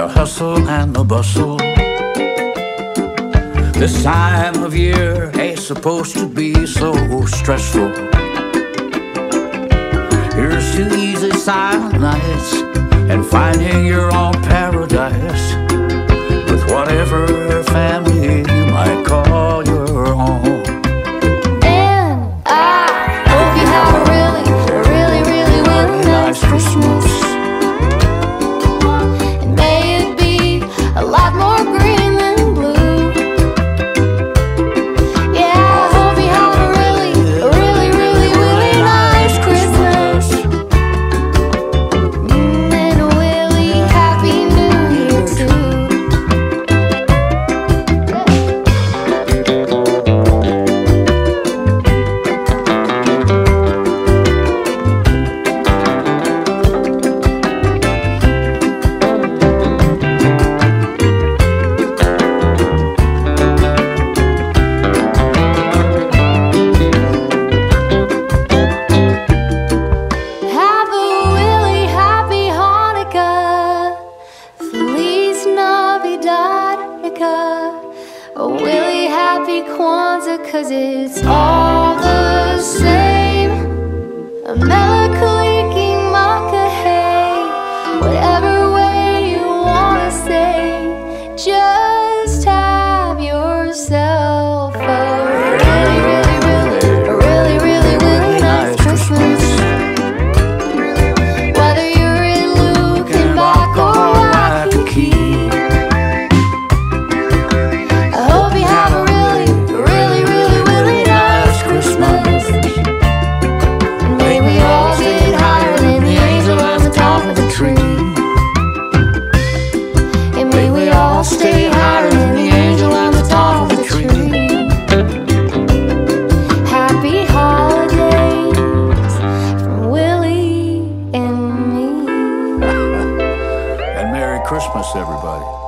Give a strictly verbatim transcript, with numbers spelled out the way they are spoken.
the hustle and the bustle. This time of year ain't supposed to be so stressful. Here's to easy silent nights and finding your own paradise with whatever family you might call your own. And I hope you have a really, really, really, really nice Christmas. And may it be a lot more green than blue. Yeah, I hope you have a really, really, really, really nice Christmas. Mm, and a really happy New Year too. Have a really happy Hanukkah, Feliz Navidad, a really happy Kwanzaa, 'cause it's all the same. A Melakaliki Makahei, whatever way you wanna say, just have yourself a really, really, really, a really, really, really nice Christmas. Whether you're in Luckenbach or Waikiki, I hope you have a really, really, really, really nice Christmas. And may we all get higher than the angel on the top of the tree. And may we all stay higher than the angel on the top of the tree. Happy holidays from Willie and me. And Merry Christmas, everybody.